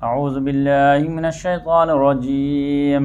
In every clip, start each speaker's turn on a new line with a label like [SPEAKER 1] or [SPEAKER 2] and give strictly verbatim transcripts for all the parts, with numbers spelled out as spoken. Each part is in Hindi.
[SPEAKER 1] अऊज़ु बिल्लाहि मिनश्शैतानिर्रजीम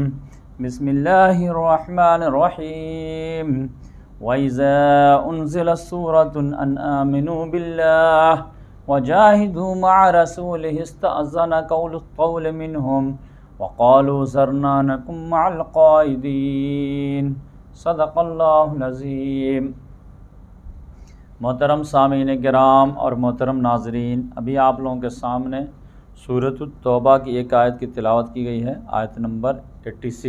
[SPEAKER 1] बिस्मिल्लाहिर्रहमानिर्रहीम वइज़ा उन्ज़िलत सूरतुन अन आमिनू बिल्लाहि वजाहिदू मअ रसूलिहि इस्तअज़्ज़ना क़ौलु मिनहुम वक़ालू ज़रना नकुम मअल क़ाइदीन। सदक़ल्लाहुल अज़ीम। मोहतरम सामीन किराम और मोहतरम नाज़रीन, अभी आप लोगों के सामने सूरत तौबा की एक आयत की तिलावत की गई है, आयत नंबर छियासी।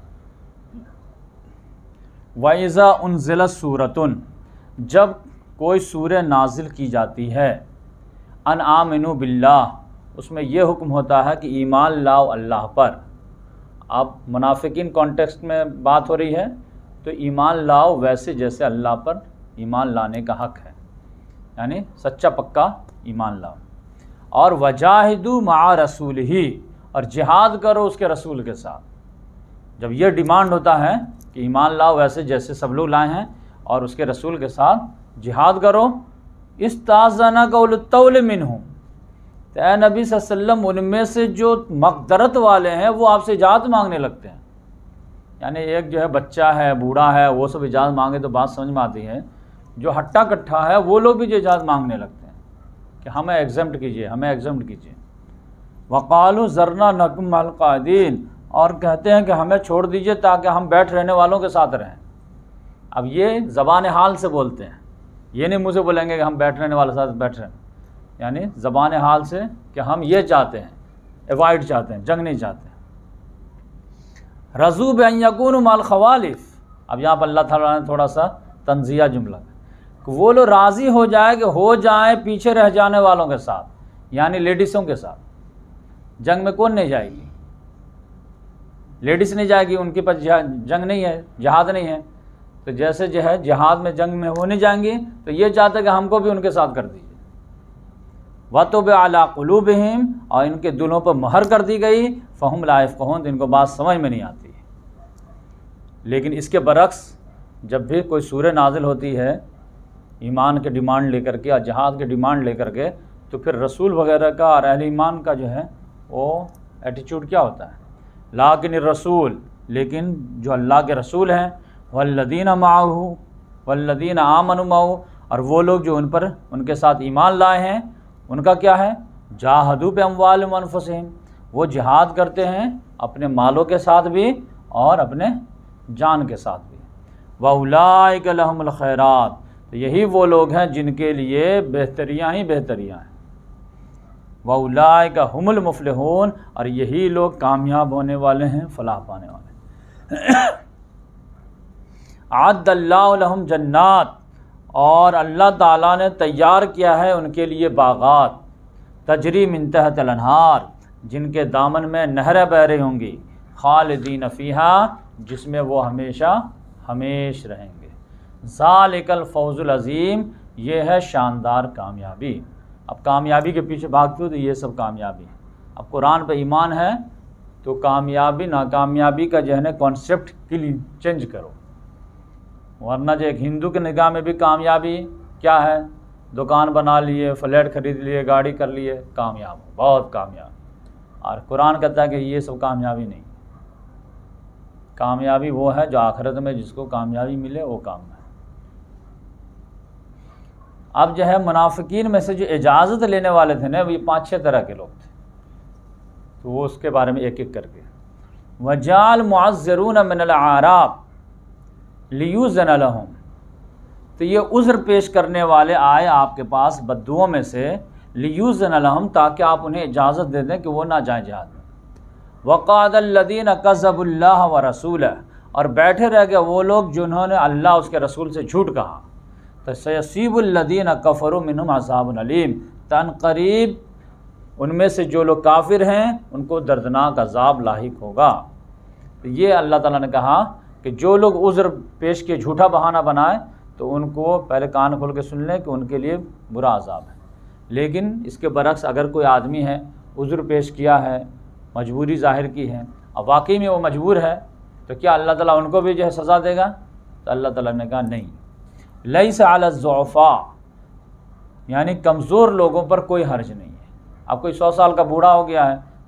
[SPEAKER 1] वइज़ा उन्ज़िलत सूरतुन, जब कोई सूरह नाजिल की जाती है, अन आमिनू बिल्लाह, उसमें यह हुक्म होता है कि ईमान लाओ अल्लाह पर। अब मुनाफिकीन कॉन्टेक्स्ट में बात हो रही है, तो ईमान लाओ वैसे जैसे अल्लाह पर ईमान लाने का हक़ है, यानी सच्चा पक्का ईमान लाओ। और वजाहिदू मआ रसूलिही, और जिहाद करो उसके रसूल के साथ। जब यह डिमांड होता है कि ईमान लाओ वैसे जैसे सब लोग लाए हैं और उसके रसूल के साथ जिहाद करो, इस्ताज़ना क़ौलु मिनहुम, तो ऐ नबी सल्लल्लाहु अलैहि वसल्लम उनमें से जो मक़दरत वाले हैं वो आपसे इजाज़त मांगने लगते हैं। यानी एक जो है बच्चा है, बूढ़ा है, वो सब इजाज़त मांगे तो बात समझ में आती है। जो हट्टा कट्ठा है वो लोग भी जो इजाज़त मांगने लगते हैं कि हमें एग्ज़म्प्ट कीजिए, हमें एग्ज़म्प्ट कीजिए। वक़ालू ज़रना नकुम मअल क़ाइदीन, और कहते हैं कि हमें छोड़ दीजिए ताकि हम बैठ रहने वालों के साथ रहें। अब ये ज़बान हाल से बोलते हैं, ये नहीं मुँह से बोलेंगे कि हम बैठ रहने वालों के साथ बैठ रहे हैं, यानी ज़बान हाल से कि हम ये चाहते हैं, एवॉइड चाहते हैं, जंग नहीं चाहते। रज़ू बिअन यकूनु मअल ख़वालिफ़, अब यहाँ पर अल्लाह ताला ने थोड़ा सा तंज़िया जुमला, वो लोग राज़ी हो जाए कि हो जाए पीछे रह जाने वालों के साथ, यानी लेडीज़ों के साथ। जंग में कौन नहीं जाएगी? लेडीज़ नहीं जाएगी, उनके पास जंग नहीं है, जिहाद नहीं है। तो जैसे जो है जिहाद में जंग में वो नहीं जाएंगी, तो ये चाहते कि हमको भी उनके साथ कर दीजिए। वतुब अला क़ुलूबिहिम, और इनके दिलों पर महर कर दी गई, फ़हुम ला यफ़क़हून, इनको बात समझ में नहीं आती है। लेकिन इसके बरक्स जब भी कोई सूरह नाजिल होती है ईमान के डिमांड लेकर के या जहाद के डिमांड लेकर के, तो फिर रसूल वगैरह का और अहले ईमान का जो है वो एटीट्यूड क्या होता है? लाकिन रसूल, लेकिन जो अल्लाह के रसूल हैं, वल्लदीना माअहू वल्लदीना आमनु माअहू, और वो लोग जो उन पर उनके साथ ईमान लाए हैं, उनका क्या है? जाहदू बिअम्वालिहिम व अनफुसिहिम, वो जिहाद करते हैं अपने मालों के साथ भी और अपने जान के साथ भी। व उलाइका लहुमुल खैरात, तो यही वो लोग हैं जिनके लिए बेहतरियाँ ही बेहतरियाँ हैं। व उलाइका हुमुल मुफ़लिहून, और यही लोग कामयाब होने वाले हैं, फलाह पाने वाले। अअद्दल्लाहु लहुम जन्नात, और अल्लाह ताला ने तैयार किया है उनके लिए बागात, तजरी मिन तहतिल अनहार, जिनके दामन में नहरें बह रही होंगी, खालिदीन फ़ीहा, जिसमें वो हमेशा हमेश रहेंगे। ज़ालिकल फ़ौज़ुल अज़ीम, ये है शानदार कामयाबी। अब कामयाबी के पीछे भागते हो तो ये सब कामयाबी है। अब कुरान पे ईमान है तो कामयाबी नाकामयाबी का जो है ना कॉन्सेप्ट क्लीन चेंज करो, वरना जो एक हिंदू के निगाह में भी कामयाबी क्या है? दुकान बना लिए, फ्लैट खरीद लिए, गाड़ी कर लिए, कामयाब हो, बहुत कामयाब। और कुरान कहता है कि ये सब कामयाबी नहीं। कामयाबी वो है जो आखिरत में जिसको कामयाबी मिले वो काम है। अब जो है मुनाफिकीन में से जो इजाज़त लेने वाले थे ना, वो ये पाँच छः तरह के लोग थे, तो वो उसके बारे में एक एक करके। वजाल मुअज़्ज़रून मिनल आराब लियुज़न लहुम, तो ये उज़्र पेश करने वाले आए आपके पास बद्दुओं में से, लियुज़न लहुम, ताकि आप उन्हें इजाज़त दे दें कि वो ना जाए जिहाद में। वक़ादल्लज़ीना कज़्ज़बुल्लाह व रसूलह, और बैठे रह गए वो लोग जिन्होंने अल्लाह उसके रसूल से झूठ कहा। तो सयसीबुल्लज़ीना कफ़रू मिनहुम अज़ाबुन अलीम, तन करीब उनमें से जो लोग काफिर हैं उनको दर्दनाक अज़ाब लाहिक होगा। तो ये अल्लाह ताला ने कहा कि जो लोग उज़्र पेश के झूठा बहाना बनाए तो उनको पहले कान खोल के सुन लें कि उनके लिए बुरा अज़ाब है। लेकिन इसके बरक्स अगर कोई आदमी है, उज़्र पेश किया है, मजबूरी ज़ाहिर की है, अब वाकई में वो मजबूर है, तो क्या अल्लाह ताला उनको भी जो है सज़ा देगा? तो अल्लाह ताला ने कहा नहीं। लैसा अला ज़ुअफ़ा, यानी कमज़ोर लोगों पर कोई हर्ज नहीं है। अब कोई सौ साल का बूढ़ा हो गया है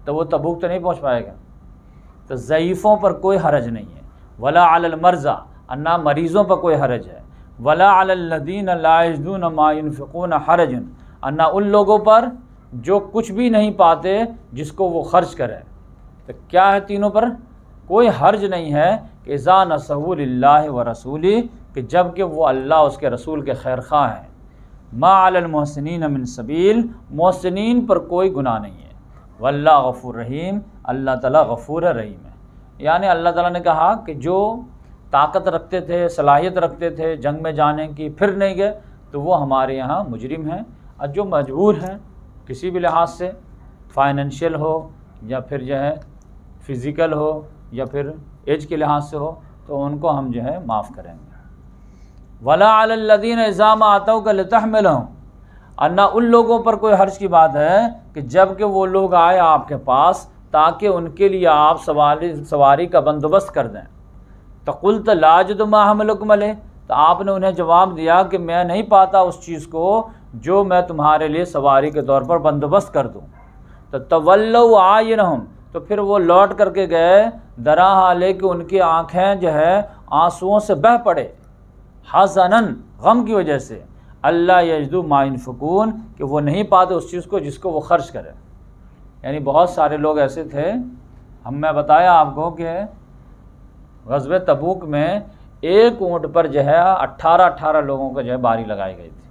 [SPEAKER 1] तो वो तबूक तो नहीं पहुँच पाएगा। तो ज़ईफ़ों पर कोई हरज नहीं है। वला अलल मर्ज़ा, अन्ना मरीज़ों पर कोई हरज है। वला अलल लदीन ला यजिदून मा युनफ़िक़ून हरजुन, अन्ना उन लोगों पर जो कुछ भी नहीं पाते जिसको वो खर्च करें। तो क्या है, तीनों पर कोई हर्ज नहीं है कि इज़ा नसहू लिल्लाहि व रसूली, कि जब कि वो अल्लाह उसके रसूल के खैर ख़्वाह हैं। मा अलल मुहसिनीन मिन सबील, मुहसिनीन पर कोई गुनाह नहीं है। वल्लाहु गफ़ूर रहीम, अल्लाह ताला गफ़ूर रहीम है। यानी अल्लाह ताला ने कहा कि जो ताकत रखते थे, सलाहियत रखते थे जंग में जाने की, फिर नहीं गए, तो वो हमारे यहाँ मुजरिम हैं। और जो मजबूर हैं किसी भी लिहाज से, फाइनेंशियल हो या फिर जो है फ़िज़िकल हो या फिर एज के लिहाज से हो, तो उनको हम जो है माफ़ करेंगे। वला अलल लदीन इज़ा मा अतौका लितहमिलहुम, अन्ना उन लोगों पर कोई हर्ज की बात है कि जब कि वो लोग आए आपके पास ताकि उनके लिए आप सवारी सवारी का बंदोबस्त कर दें। तो कुल्त ला अजिदु मा हमलुकुम अलैह, तो आपने उन्हें जवाब दिया कि मैं नहीं पाता उस चीज़ को जो मैं तुम्हारे लिए सवारी के तौर पर बंदोबस्त कर दूँ। तो तवल्लौ आयनहुम, तो फिर वो लौट करके गए, दरा हाले कि उनकी आँखें जो है आंसुओं से बह पड़े, हज़नन, गम की वजह से, अल्लाह यजिदू मा युनफ़िक़ून, कि वो नहीं पाते उस चीज़ को जिसको वो खर्च करें। यानी बहुत सारे लोग ऐसे थे, हम मैं बताया आपको कि ग़ज़वे तबूक में एक ऊँट पर जो है अट्ठारह अट्ठारह लोगों को जो है बारी लगाई गई थी।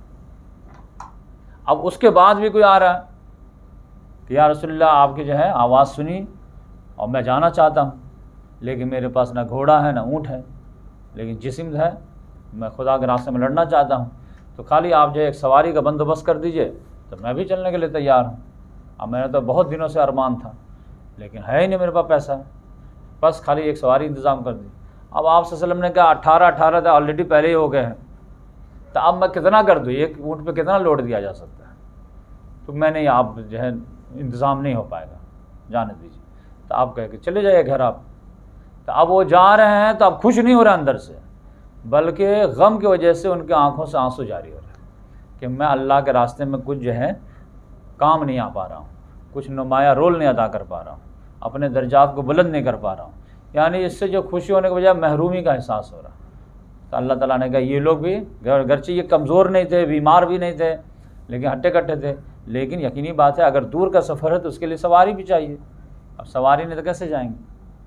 [SPEAKER 1] अब उसके बाद भी कोई आ रहा है कि या रसूलल्लाह आपकी जो है आवाज़ सुनी और मैं जाना चाहता हूँ, लेकिन मेरे पास ना घोड़ा है ना ऊँट है, लेकिन जिस्म है, मैं खुदा के रास्ते में लड़ना चाहता हूँ, तो खाली आप जो एक सवारी का बंदोबस्त कर दीजिए तो मैं भी चलने के लिए तैयार हूँ। अब मैंने तो बहुत दिनों से अरमान था, लेकिन है ही नहीं मेरे पास पैसा, बस खाली एक सवारी इंतज़ाम कर दी। अब आप सल्लल्लाहु अलैहि वसल्लम ने कहा अट्ठारह अट्ठारह तो ऑलरेडी पहले ही हो गए हैं, तो अब मैं कितना कर दूँ, एक ऊँट पे कितना लोड दिया जा सकता है। तो मैंने आप जो है इंतज़ाम नहीं हो पाएगा, जाने दीजिए। तो आप कह के चले जाइए घर आप। तो अब वो जा रहे हैं तो अब खुश नहीं हो रहे अंदर से, बल्कि गम की वजह से उनके आंखों से आंसू जारी हो रहे हैं कि मैं अल्लाह के रास्ते में कुछ जो है काम नहीं आ पा रहा हूँ, कुछ नुमाया रोल नहीं अदा कर पा रहा हूँ, अपने दर्जात को बुलंद नहीं कर पा रहा हूँ। यानी इससे जो खुशी होने के बजाय महरूमी का एहसास हो रहा। तो अल्लाह ताला ने कहा ये लोग भी गरचे ये कमज़ोर नहीं थे, बीमार भी नहीं थे, लेकिन हट्टे कट्टे थे, लेकिन यकीनी बात है अगर दूर का सफ़र है तो उसके लिए सवारी भी चाहिए। अब सवारी नहीं तो कैसे जाएंगे?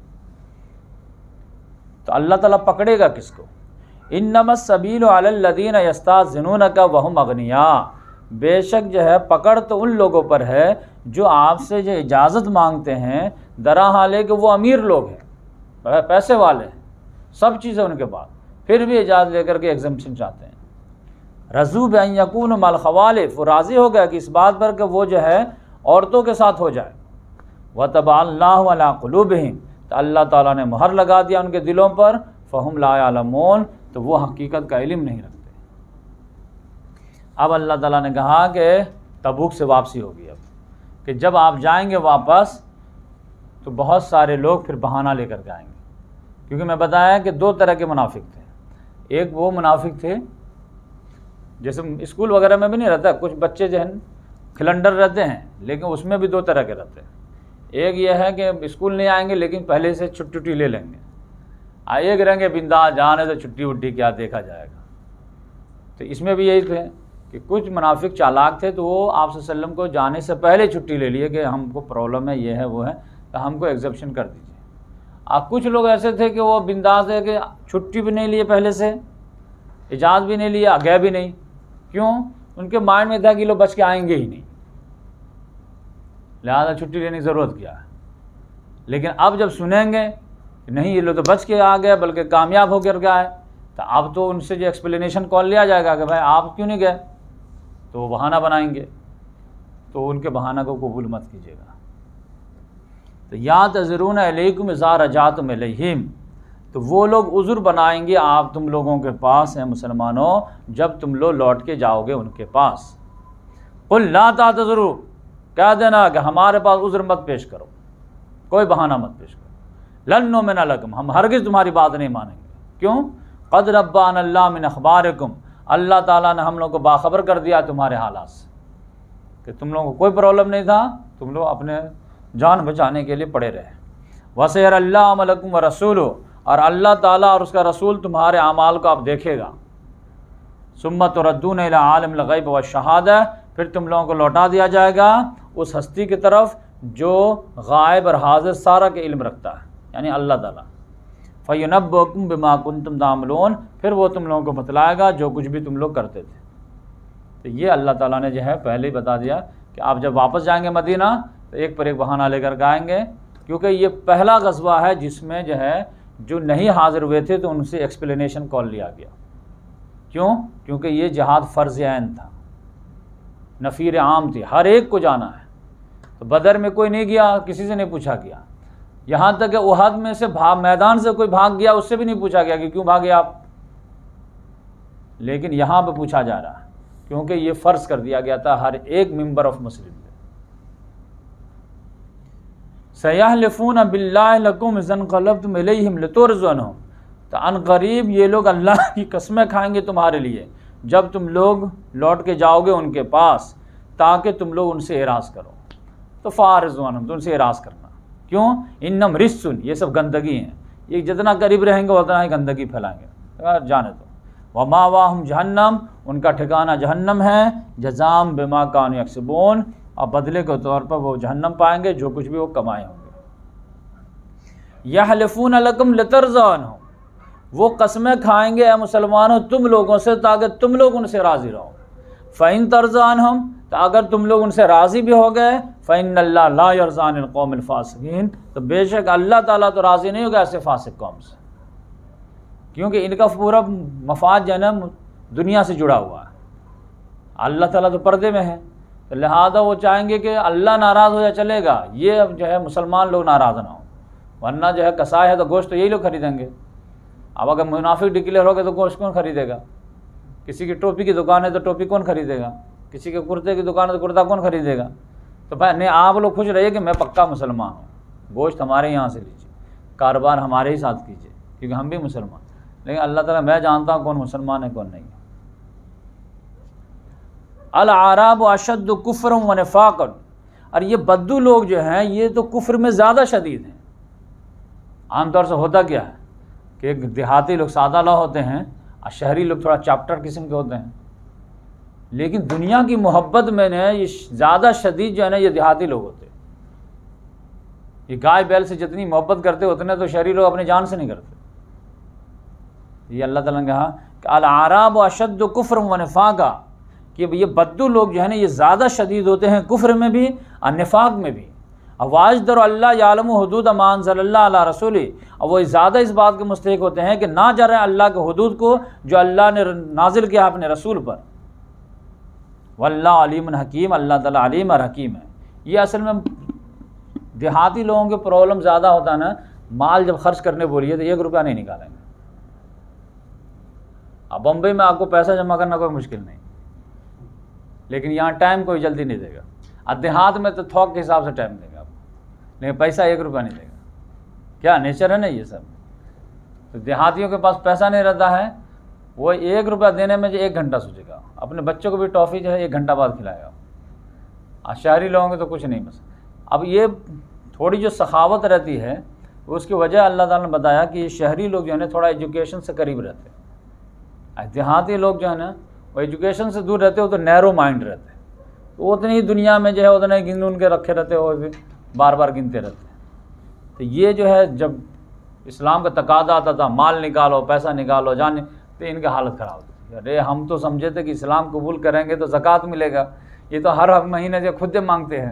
[SPEAKER 1] तो अल्लाह ताला पकड़ेगा किसको? इन्नमस सबीलु अलल लदीना यस्ताज़िनूनका वहुम अगनिया, बेशक जो है पकड़ तो उन लोगों पर है जो आपसे जो इजाज़त मांगते हैं, दरा हाले कि वो अमीर लोग हैं, पैसे वाले हैं, सब चीज़ें उनके पास, फिर भी इजाज़त लेकर के एग्जम्पशन चाहते हैं। रज़ू बिअन यकूनु मल ख़वालिफ़, वो राज़ी हो गया कि इस बात पर कि वो जो है औरतों के साथ हो जाए। व तबाअल्लाहु अला क़ुलूबिहिम, तो अल्लाह ताला ने मुहर लगा दिया उनके दिलों पर, फ़हुम ला यअलमून, तो वो हकीकत का इल्म नहीं रखते। अब अल्लाह ताला ने कहा कि तबूक से वापसी होगी, अब कि जब आप जाएंगे वापस तो बहुत सारे लोग फिर बहाना लेकर के आएंगे, क्योंकि मैं बताया कि दो तरह के मुनाफिक थे। एक वो मुनाफिक थे जैसे स्कूल वगैरह में भी नहीं रहता, कुछ बच्चे जो हैं खिलंडर रहते हैं, लेकिन उसमें भी दो तरह के रहते हैं। एक ये है कि स्कूल नहीं आएंगे लेकिन पहले से छुट्टी छुट्टी ले लेंगे, आ एक रहेंगे बिंदास, जाने तो छुट्टी वुट्टी क्या देखा जाएगा। तो इसमें भी यही थे कि कुछ मुनाफिक चालाक थे, तो वो आप सल्लल्लाहु अलैहि वसल्लम को जाने से पहले छुट्टी ले लिए कि हमको प्रॉब्लम है, ये है वो है, तो हमको एग्जेप्शन कर दीजिए। अब कुछ लोग ऐसे थे कि वो बिंदास है कि छुट्टी भी नहीं लिए, पहले से इजाज़त भी नहीं लिया, गए भी नहीं। क्यों? उनके माइंड में था कि लोग बच के आएंगे ही नहीं, लिहाजा छुट्टी लेने की ज़रूरत क्या है। लेकिन अब जब सुनेंगे कि नहीं ये लोग तो बच के आ गए बल्कि कामयाब होकर के आए, तो अब तो उनसे जो एक्सप्लेनेशन कॉल लिया जाएगा कि भाई आप क्यों नहीं गए, तो वो बहाना बनाएंगे, तो उनके बहाना को कबूल मत कीजिएगा। तो या तज़रून अलैकुम इज़ा रजातुम इलैहिम, तो वो लोग उज़्र बनाएंगे आप तुम लोगों के पास हैं मुसलमानों, जब तुम लोग लौट के जाओगे उनके पास। कुल ला तातज़रू, कह देना कि हमारे पास उज़्र मत पेश करो, कोई बहाना मत पेश करो। लन नुमिना लकुम, हम हरगिज़ तुम्हारी बात नहीं मानेंगे। क्यों? क़द रब्बाना अल्लाह मिन अख़बारिकुम, अल्लाह ताला ने हम लोग को बाखबर कर दिया तुम्हारे हालात से कि तुम लोगों को कोई प्रॉब्लम नहीं था, तुम लोग अपने जान बचाने के लिए पड़े रहे। वसयर अल्लाह मलकुम व रसूल, और अल्लाह ताला और उसका रसूल तुम्हारे अमाल को आप देखेगा। सुम्मत रद्दून इला आलिमिल गैब व शहादा, फिर तुम लोगों को लौटा दिया जाएगा उस हस्ती की तरफ जो गायब और हाजिर सारा के इल्म रखता है, यानी अल्लाह ताला। फ़युनब्बुकुम बिमा कुंतुम तामलून, फिर वो तुम लोगों को बतलाएगा जो कुछ भी तुम लोग करते थे। तो ये अल्लाह ताला ने जो है पहले ही बता दिया कि आप जब वापस जाएंगे मदीना तो एक पर एक बहाना लेकर के आएंगे, क्योंकि ये पहला गज़वा है जिसमें जो है जो नहीं हाजिर हुए थे तो उनसे एक्सप्लेनेशन कॉल लिया गया। क्यों? क्योंकि ये जिहाद फ़र्ज़ ऐन था, नफ़ीर आम थी, हर एक को जाना है। तो बदर में कोई नहीं गया, किसी से नहीं पूछा गया, यहाँ तक कि उहद में से भाग मैदान से कोई भाग गया उससे भी नहीं पूछा गया कि क्यों भागे आप। लेकिन यहाँ पे पूछा जा रहा है क्योंकि ये फ़र्ज़ कर दिया गया था हर एक मेंबर ऑफ मुस्लिम पे। सयहलिफून बिल्लाहि लकुम इज़ इनक़लबतुम इलैहिम लितुरज़ुनहुम, तो अनक़रीब ये लोग अल्लाह की कसमें खाएंगे तुम्हारे लिए जब तुम लोग लौट के जाओगे उनके पास, ताकि तुम लोग उनसे एराज़ करो। तो फ़ारिज़ुनहुम, तो उनसे एराज़ करना। क्यों? इन्नम रिस्सुन, ये सब गंदगी हैं, ये जितना करीब रहेंगे उतना ही गंदगी फैलाएंगे। जाने दो। वमावाहुम जहन्नम, उनका ठिकाना जहन्नम है। जज़ाम बिमा कानू यक्सिबून, और बदले के तौर पर वो जहन्नम पाएंगे जो कुछ भी वो कमाए होंगे। यहलिफून लकुम लितरज़ुनहुम, वो कसमें खाएंगे ए मुसलमानों तुम लोगों से ताकि तुम लोग उनसे राज़ी रहो। फ़इन तरज़ानहुम, तो अगर तुम लोग उनसे राज़ी भी हो गए, फ़इन्नल्लाह ला यरज़ा अनिल क़ौमिल फ़ासिक़ीन, तो बेशक अल्लाह ताला तो राज़ी नहीं होगा ऐसे फासिक कौम से, क्योंकि इनका पूरा मफाद जन्म दुनिया से जुड़ा हुआ है। अल्लाह ताला तो पर्दे में है, तो लिहाजा वो चाहेंगे कि अल्लाह नाराज़ हो जाए चलेगा, ये अब जो है मुसलमान लोग नाराज़ ना हो, वरना जो है कसाई है तो गोश्त तो यही लोग खरीदेंगे। अब अगर मुनाफिक डिक्लेयर हो गए तो गोश्त कौन खरीदेगा? किसी की टोपी की दुकान है तो टोपी कौन खरीदेगा? किसी के कुर्ते की दुकान है तो कुर्ता कौन खरीदेगा? तो भाई नहीं, आप लोग खुश रहिए कि मैं पक्का मुसलमान हूँ, गोश्त हमारे यहाँ से लीजिए, कारोबार हमारे ही साथ कीजिए, क्योंकि हम भी मुसलमान। लेकिन अल्लाह ताला मैं जानता हूँ कौन मुसलमान है कौन नहीं है। अल आराब अशद्दु कुफ्रन व निफाक़न, और ये बद्दू लोग जो हैं ये तो कुफ्र में ज़्यादा शदीद हैं। आमतौर से होता क्या है कि देहाती लोग सादा ला होते हैं और शहरी लोग थोड़ा चैप्टर किस्म के होते हैं, लेकिन दुनिया की मोहब्बत में ने ये ज़्यादा शदीद जो है ना ये देहाती लोग होते हैं। ये गाय बैल से जितनी मोहब्बत करते उतने तो शहरी लोग अपनी जान से नहीं करते। ये अल्लाह ताला ने कहा कि अल आराब अशद्दु कुफ्रन व निफाक़ा, कि ये बद्दू लोग जो है ना ये ज़्यादा शदीद होते हैं कुफ्र में भी और निफाक में भी। अवाज दर अल्लाह यालमु हुदूद मा अंज़लल्लाहु अला रसूली, और वो ज़्यादा इस बात के मुस्तहिक होते हैं कि ना जा रहे अल्लाह के हुदूद को जो अल्लाह ने नाजिल किया अपने रसूल पर। वल्लाहु अलीमुन हकीम, अल्लाह ताला अलीम और हकीम है। ये असल में देहाती लोगों के प्रॉब्लम ज़्यादा होता है ना, माल जब खर्च करने बोलिए तो एक रुपया नहीं निकालेंगे। अब बम्बई में आपको पैसा जमा करना कोई मुश्किल नहीं, लेकिन यहाँ टाइम कोई जल्दी नहीं देगा। और देहात में तो थोक के हिसाब से टाइम देगा आपको, लेकिन पैसा एक रुपया नहीं देगा। क्या नेचर है ना ये सब। तो देहातियों के पास पैसा नहीं रहता है, वो एक रुपया देने में जो एक घंटा सोचेगा, अपने बच्चों को भी टॉफ़ी जो है एक घंटा बाद खिलाएगा। और शहरी लोगों के तो कुछ नहीं बस। अब ये थोड़ी जो सखावत रहती है उसकी वजह अल्लाह ताला ने बताया कि शहरी लोग जो है ना थोड़ा एजुकेशन से करीब रहते हैं, देहाती लोग जो है ना वो एजुकेशन से दूर रहते हो तो नैरो माइंड रहते हैं, तो उतनी ही दुनिया में जो है उतने गिन उनके रखे रहते हो, बार बार गिनते रहते हैं। तो ये जो है जब इस्लाम का तकादा आता था माल निकालो पैसा निकालो जाने, तो इनकी हालत ख़राब होती थी। अरे हम तो समझे थे कि इस्लाम कबूल करेंगे तो ज़कात मिलेगा, ये तो हर महीने जो खुद मांगते हैं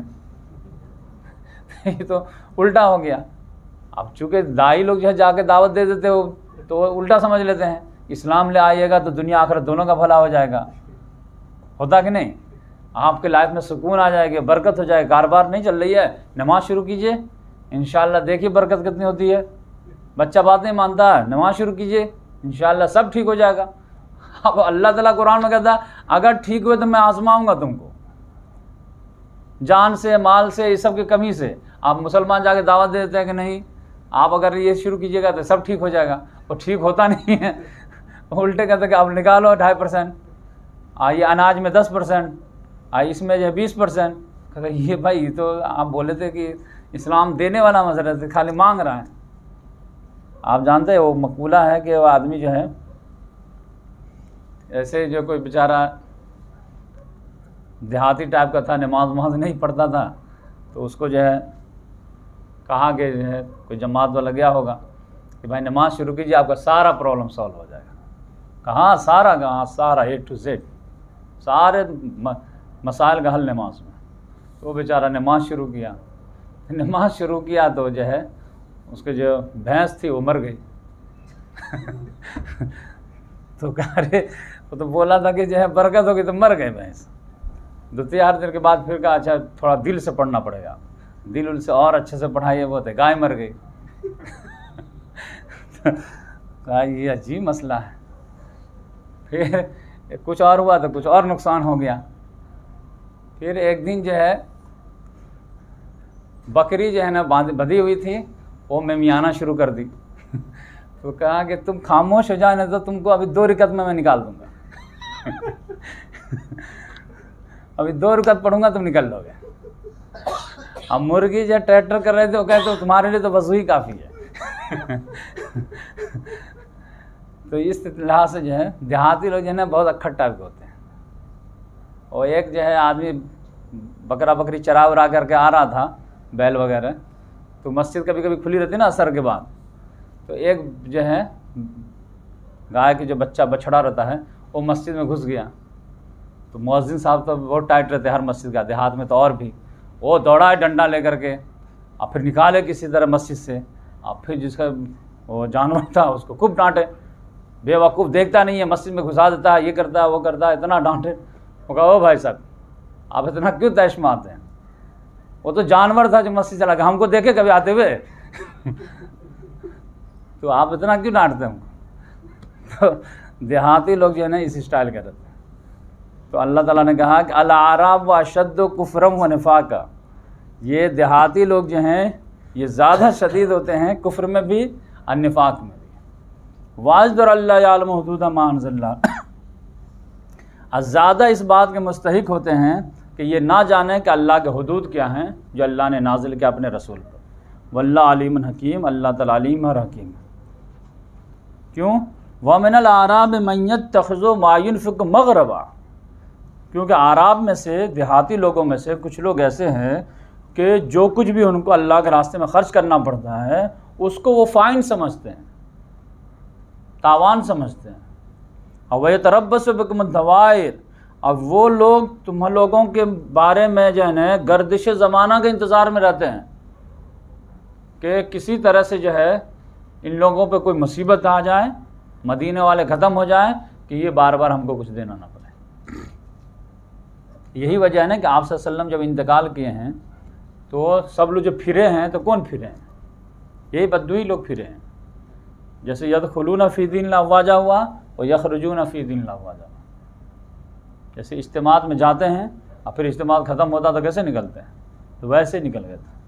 [SPEAKER 1] ये तो उल्टा हो गया। अब चूँकि दाई लोग जो है जाके दावत दे देते हो तो उल्टा समझ लेते हैं, इस्लाम ले आइएगा तो दुनिया आखिरत दोनों का भला हो जाएगा। होता कि नहीं? आपके लाइफ में सुकून आ जाएगी, बरकत हो जाएगी। कारोबार नहीं चल रही है, नमाज शुरू कीजिए, इंशाल्लाह देखिए बरकत कितनी होती है। बच्चा बात नहीं मानता है, नमाज शुरू कीजिए, इंशाल्लाह सब ठीक हो जाएगा। अब अल्लाह ताला कुरान में कहता है अगर ठीक हुए तो मैं आजमाऊंगा तुमको, जान से माल से इस सब की कमी से। आप मुसलमान जाके दावत दे देते हैं कि नहीं आप अगर ये शुरू कीजिएगा तो सब ठीक हो जाएगा, और ठीक होता नहीं है। उल्टे कहते हैं कि आप निकालो ढाई परसेंट, आइए अनाज में दस परसेंट, आइए इसमें जो है बीस परसेंट। कहते ये भाई तो आप बोले थे कि इस्लाम देने वाला मसला है, खाली मांग रहा है। आप जानते हैं वो मकबूला है कि वो आदमी जो है ऐसे जो कोई बेचारा देहाती टाइप का था, नमाज वमाज नहीं पढ़ता था, तो उसको जो है कहा कि जो है कोई जमात वाला गया होगा कि भाई नमाज शुरू कीजिए, आपका सारा प्रॉब्लम सॉल्व हो जाएगा। कहाँ सारा, कहाँ सारा ए टू जेड सारे म, मसाइल का हल नमाज में। तो वो बेचारा नमाज शुरू किया, नमाज शुरू किया तो जो है उसके जो भैंस थी वो मर गई। तो कह रहे वो तो बोला था कि जो है बरकत होगी, तो मर गए भैंस। दो तीन दिन के बाद फिर कहा अच्छा थोड़ा दिल से पढ़ना पड़ेगा, दिल उल से और अच्छे से पढ़ाइए, वो थे गाय मर गई। कहा ये अजीब मसला है। फिर कुछ और हुआ तो कुछ और नुकसान हो गया। फिर एक दिन जो है बकरी जो है ना बांध बंधी हुई थी, वो मेमियाना शुरू कर दी। तो कहा कि तुम खामोश हो जाए ना तो तुमको अभी दो रिकत में मैं निकाल दूंगा। अभी दो रिकत पढ़ूंगा तुम निकल लोगे। अब मुर्गी जो ट्रैक्टर कर रहे थे वो कहते तो तुम्हारे लिए तो बस वही काफ़ी है। तो इस लिहाज से जो है देहाती लोग जो है ना बहुत अक्खड़ टाइप के होते हैं। और एक जो है आदमी बकरा बकरी चरा वरा करके आ रहा था, बैल वगैरह, तो मस्जिद कभी कभी खुली रहती है ना असर के बाद, तो एक जो है गाय की जो बच्चा बछड़ा रहता है वो मस्जिद में घुस गया। तो मुअज्जिन साहब तो बहुत टाइट रहते हैं हर मस्जिद का, देहात में तो और भी। वो दौड़ा है डंडा लेकर के और फिर निकाले किसी तरह मस्जिद से, और फिर जिसका वो जानवर था उसको खूब डांटे, बेवकूफ़ देखता नहीं है, मस्जिद में घुसा देता है, ये करता है वो करता है, इतना डांटे। वो कहा ओ भाई साहब आप इतना क्यों तैश में आते हैं, वो तो जानवर था जो मस्जिद चला गया, हमको देखे कभी आते हुए। तो आप इतना क्यों डांटते हैं हमको। तो देहाती लोग जो है ना इस स्टाइल के रहते हैं। तो अल्लाह ताला ने कहा कि अल आराब व अशद्दु कुफ्रम व निफाका, ये देहाती लोग जो हैं ये ज़्यादा शदीद होते हैं कुफ्र में भी और निफाक में भी। वाजदर अल्लाह यालम हुदूद मा अंज़लल्लाह, ज़्यादा इस बात के मुस्तहिक होते हैं कि ये ना जाने कि अल्लाह के हुदूद क्या हैं जो अल्लाह ने नाजिल किया अपने रसूल पर। वल्लाह अलीम हकीम, अल्लाह ताला अलीम और हकीम। क्यों? व मिनल आराब मन यत्तखिज़ु मा युनफ़िक़ु मग़रबा, क्योंकि आराब में से देहाती लोगों में से कुछ लोग ऐसे हैं कि जो कुछ भी उनको अल्लाह के रास्ते में ख़र्च करना पड़ता है उसको वो फ़ाइन समझते हैं, तावान समझते हैं। और वह तरब्बसु बिकुम दवाइर, अब वो लोग तुम लोगों के बारे में जो है ना गर्दिश ज़माना के इंतज़ार में रहते हैं कि किसी तरह से जो है इन लोगों पे कोई मुसीबत आ जाए, मदीने वाले ख़त्म हो जाए, कि ये बार बार हमको कुछ देना ना पड़े। यही वजह है ना कि आप सल्लल्लाहु अलैहि वसल्लम जब इंतकाल किए हैं तो सब लोग जो फिरे हैं तो कौन फिरे हैं? यही बद्दुई लोग फिरे हैं। जैसे यदखुलूना फ़ी दीन अफ़वाजा हुआ और यखरुजूना फ़ी दीन अफ़वाजा। जैसे इज्तिमात में जाते हैं और फिर इज्तिमात ख़त्म होता तो कैसे निकलते हैं, तो वैसे निकल गए थे।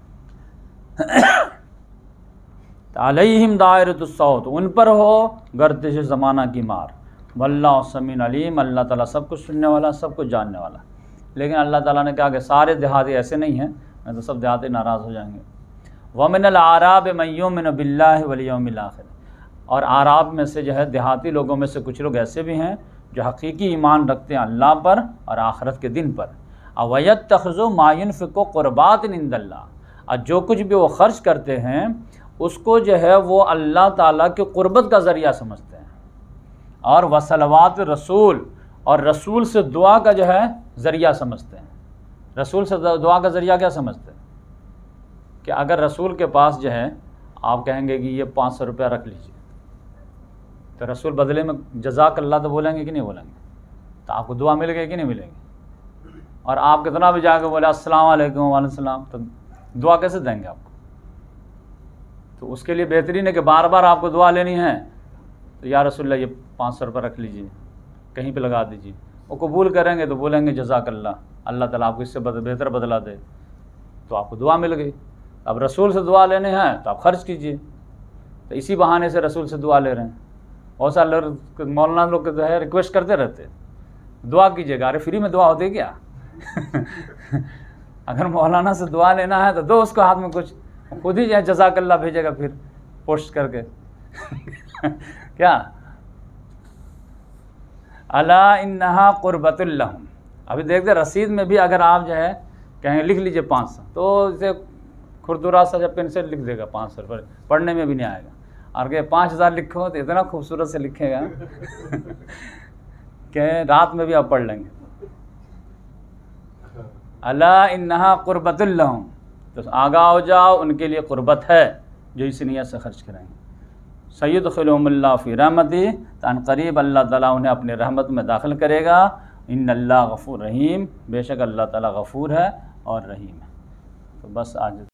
[SPEAKER 1] अलैहिम दायरतुस्सौत, उन पर हो गर्दिश ज़माना की मार। वल्लाहु समीउन अलीम, अल्लाह ताला सब कुछ सुनने वाला, सब कुछ जानने वाला। लेकिन अल्लाह ताला ने कहा कि सारे देहाती ऐसे नहीं हैं, नहीं तो सब देहाती नाराज़ हो जाएंगे। व मिनल आराब मन युमिनु बिल्लाहि वल यौमिल आखिर, और आराब में से जो है देहाती लोगों में से कुछ लोग ऐसे भी हैं जो हकीकी ईमान रखते हैं अल्लाह पर और आखिरत के दिन पर। अवयत्तखिज़ु मा युनफ़िक़ु क़ुरबातिन इंदल्लाह, और जो कुछ भी वो ख़र्च करते हैं उसको जो है वो अल्लाह ताला के क़ुरबत का ज़रिया समझते हैं, और वसलवात रसूल, और रसूल से दुआ का जो है ज़रिया समझते हैं। रसूल से दुआ का ज़रिया क्या समझते हैं कि अगर रसूल के पास जो है आप कहेंगे कि ये पाँच सौ रुपया रख लीजिए, तो रसूल बदले में जज़ाक अल्लाह तो बोलेंगे कि नहीं बोलेंगे? तो आपको दुआ मिलेगी कि नहीं मिलेगी? और आप कितना भी जाकर बोले अस्सलाम वालेकुम वालेकुम सलाम, तो दुआ कैसे देंगे आपको? तो उसके लिए बेहतरीन है कि बार बार आपको दुआ लेनी है तो या रसूलल्लाह ये पाँच सौ रुपये रख लीजिए, कहीं पे लगा दीजिए। वो कबूल करेंगे तो बोलेंगे जज़ाक अल्लाह, अल्लाह ताला आपको इससे बेहतर बदला दे, तो आपको दुआ मिल गई। अब रसूल से दुआ लेने हैं तो आप खर्च कीजिए, तो इसी बहाने से रसूल से दुआ ले रहे हैं। बहुत सारे लोग मौलाना लोग जो है रिक्वेस्ट करते रहते हैं दुआ कीजिएगा। अरे फ्री में दुआ होती है क्या? अगर मौलाना से दुआ लेना है तो दो उसको हाथ में कुछ, खुद ही जो है जज़ाकल्लाह भेजेगा फिर पोस्ट करके क्या। अला इन्नहा क़ुर्बतुल लहुम। अभी देखते रसीद में भी अगर आप जो है कहें लिख लीजिए पाँच सौ, तो इसे खुरदुरा सा जब पेन से लिख देगा पाँच सौ रुपये, पढ़ने में भी नहीं आएगा। और कहे पाँच हज़ार लिखो तो इतना खूबसूरत से लिखेगा कि रात में भी आप पढ़ लेंगे। अला इन्नहा क़ुर्बतुल लहुम, तो आगाह हो जाओ उनके लिए क़ुर्बत है जो इस नियत से खर्च करेंगे। सय्युदखिलुहुमुल्लाहु फ़ी रहमतिही, तो अनक़रीब अल्लाह ताला उन्हें अपनी रहमत में दाखिल करेगा। इन्नल्लाह गफ़ूर रहीम, बेशक अल्लाह ताला गफ़ूर है और रहीम है। तो बस आज